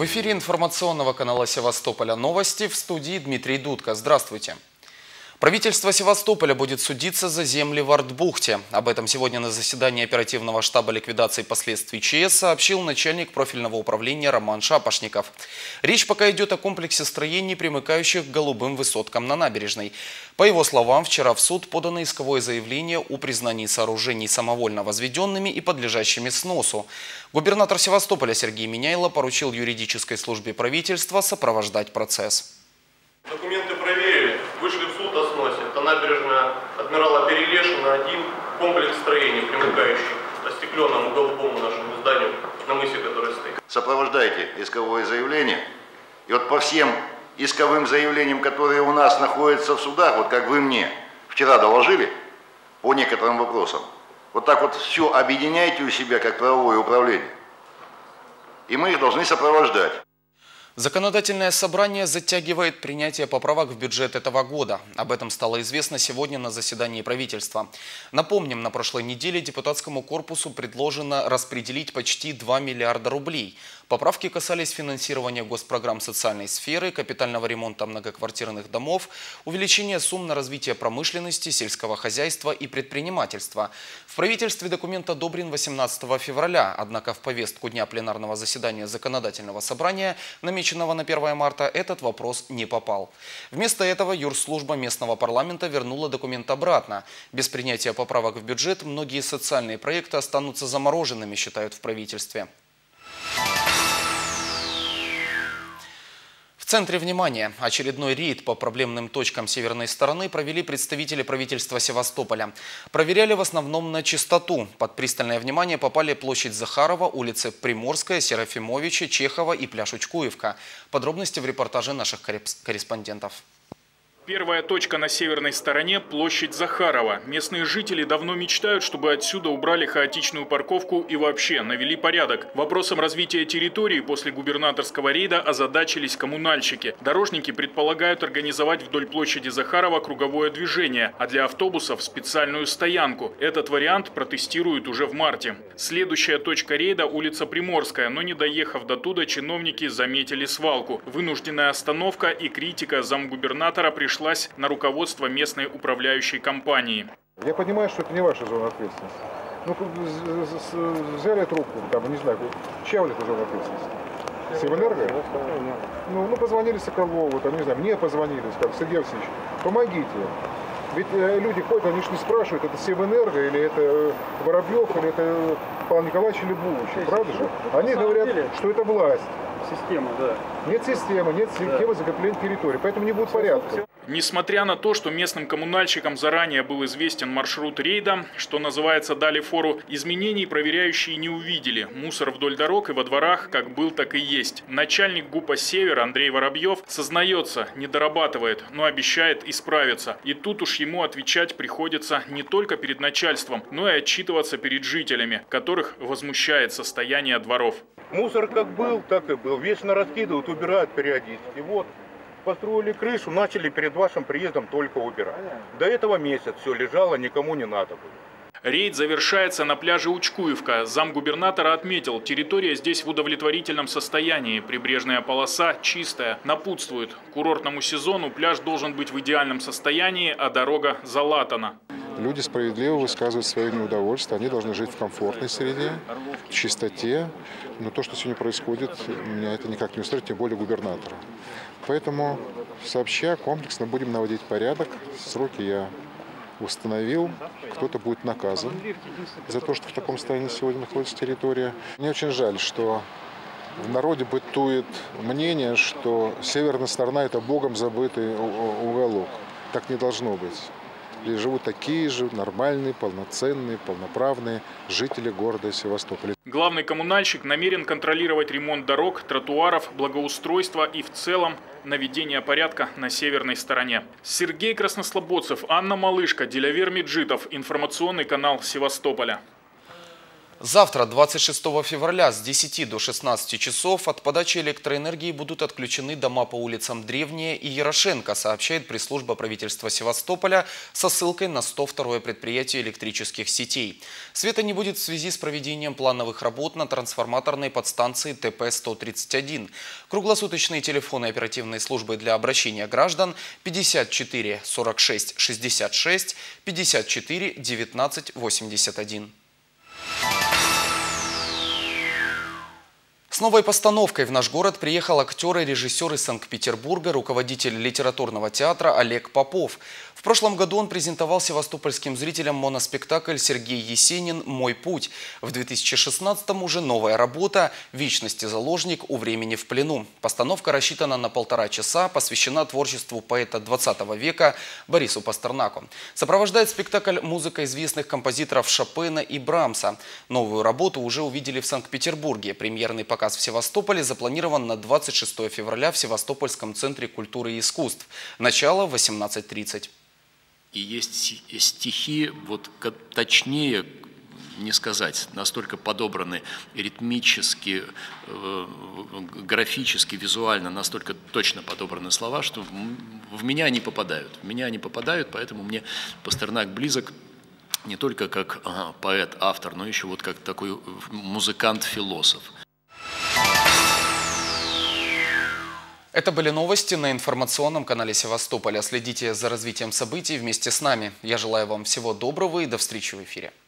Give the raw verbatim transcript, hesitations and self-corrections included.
В эфире информационного канала Севастополя новости, в студии Дмитрий Дудко. Здравствуйте. Правительство Севастополя будет судиться за земли в Артбухте. Об этом сегодня на заседании оперативного штаба ликвидации последствий ЧС сообщил начальник профильного управления Роман Шапошников. Речь пока идет о комплексе строений, примыкающих к голубым высоткам на набережной. По его словам, вчера в суд подано исковое заявление о признании сооружений самовольно возведенными и подлежащими сносу. Губернатор Севастополя Сергей Миняйло поручил юридической службе правительства сопровождать процесс. Документы проверили, вышли в суд о сносе. Это набережная адмирала Перелешина, один комплекс строений, примыкающий к остекленному голубому нашему зданию на мысе, который стоит. Сопровождайте исковое заявление. И вот по всем исковым заявлениям, которые у нас находятся в судах, вот как вы мне вчера доложили по некоторым вопросам, вот так вот все объединяйте у себя как правовое управление. И мы их должны сопровождать. Законодательное собрание затягивает принятие поправок в бюджет этого года. Об этом стало известно сегодня на заседании правительства. Напомним, на прошлой неделе депутатскому корпусу предложено распределить почти два миллиарда рублей. Поправки касались финансирования госпрограмм социальной сферы, капитального ремонта многоквартирных домов, увеличения сумм на развитие промышленности, сельского хозяйства и предпринимательства. В правительстве документ одобрен восемнадцатого февраля, однако в повестку дня пленарного заседания законодательного собрания, намеченного на первое марта, этот вопрос не попал. Вместо этого юрслужба местного парламента вернула документ обратно. Без принятия поправок в бюджет многие социальные проекты останутся замороженными, считают в правительстве. В центре внимания очередной рейд по проблемным точкам северной стороны провели представители правительства Севастополя. Проверяли в основном на чистоту. Под пристальное внимание попали площадь Захарова, улицы Приморская, Серафимовича, Чехова и пляж Учкуевка. Подробности в репортаже наших корреспондентов. Первая точка на северной стороне – площадь Захарова. Местные жители давно мечтают, чтобы отсюда убрали хаотичную парковку и вообще навели порядок. Вопросом развития территории после губернаторского рейда озадачились коммунальщики. Дорожники предполагают организовать вдоль площади Захарова круговое движение, а для автобусов – специальную стоянку. Этот вариант протестируют уже в марте. Следующая точка рейда – улица Приморская, но не доехав до туда, чиновники заметили свалку. Вынужденная остановка и критика замгубернатора пришла на руководство местной управляющей компании. Я понимаю, что это не ваша зона ответственности. Ну, взяли трубку, там, не знаю, чья это зона ответственности? Севэнерго? Ну, ну, позвонили Соколову, там, не знаю, мне позвонили, сказали: Сергей Васильевич, помогите. Ведь э, люди ходят, они же не спрашивают, это Севэнерго, или это э, Воробьев, или это Павел Николаевич Любович, правда же? Они говорят, что это власть. Система, да. Нет системы, нет системы закрепления территории, поэтому не будет порядка. Несмотря на то, что местным коммунальщикам заранее был известен маршрут рейда, что называется, дали фору, изменений проверяющие не увидели. Мусор вдоль дорог и во дворах как был, так и есть. Начальник ГУПа «Север» Андрей Воробьев сознается, не дорабатывает, но обещает исправиться. И тут уж ему отвечать приходится не только перед начальством, но и отчитываться перед жителями, которых возмущает состояние дворов. Мусор как был, так и был. Вечно раскидывают, убирают периодически. Вот. Построили крышу, начали перед вашим приездом только убирать. До этого месяц все лежало, никому не надо было. Рейд завершается на пляже Учкуевка. Замгубернатора отметил, территория здесь в удовлетворительном состоянии. Прибрежная полоса чистая. Напутствует, к курортному сезону пляж должен быть в идеальном состоянии, а дорога залатана. Люди справедливо высказывают свое неудовольствие. Они должны жить в комфортной среде, в чистоте. Но то, что сегодня происходит, меня это никак не устроит, тем более губернатора. Поэтому сообща, комплексно будем наводить порядок. Сроки я установил. Кто-то будет наказан за то, что в таком состоянии сегодня находится территория. Мне очень жаль, что в народе бытует мнение, что северная сторона – это богом забытый уголок. Так не должно быть. Здесь живут такие же нормальные, полноценные, полноправные жители города Севастополя. Главный коммунальщик намерен контролировать ремонт дорог, тротуаров, благоустройство и в целом наведение порядка на северной стороне. Сергей Краснослободцев, Анна Малышка, Дилявер Меджидов. Информационный канал Севастополя. Завтра, двадцать шестого февраля, с десяти до шестнадцати часов от подачи электроэнергии будут отключены дома по улицам Древняя и Ярошенко, сообщает пресс-служба правительства Севастополя со ссылкой на сто второе предприятие электрических сетей. Света не будет в связи с проведением плановых работ на трансформаторной подстанции Т П сто тридцать один. Круглосуточные телефоны оперативной службы для обращения граждан пятьдесят четыре сорок шесть шестьдесят шесть, пятьдесят четыре девятнадцать восемьдесят один. С новой постановкой в наш город приехал актер и режиссер из Санкт-Петербурга, руководитель литературного театра Олег Попов. В прошлом году он презентовал севастопольским зрителям моноспектакль «Сергей Есенин. Мой путь». В две тысячи шестнадцатом уже новая работа «Вечности заложник у времени в плену». Постановка рассчитана на полтора часа, посвящена творчеству поэта двадцатого века Борису Пастернаку. Сопровождает спектакль музыка известных композиторов Шопена и Брамса. Новую работу уже увидели в Санкт-Петербурге. Премьерный показ в Севастополе запланирован на двадцать шестое февраля в Севастопольском центре культуры и искусств. Начало в восемнадцать тридцать. И есть стихи, вот точнее не сказать, настолько подобраны ритмически, графически, визуально, настолько точно подобраны слова, что в меня они попадают. В меня они попадают, поэтому мне Пастернак близок не только как ага, поэт, автор, но еще вот как такой музыкант-философ. Это были новости на информационном канале Севастополя. Следите за развитием событий вместе с нами. Я желаю вам всего доброго и до встречи в эфире.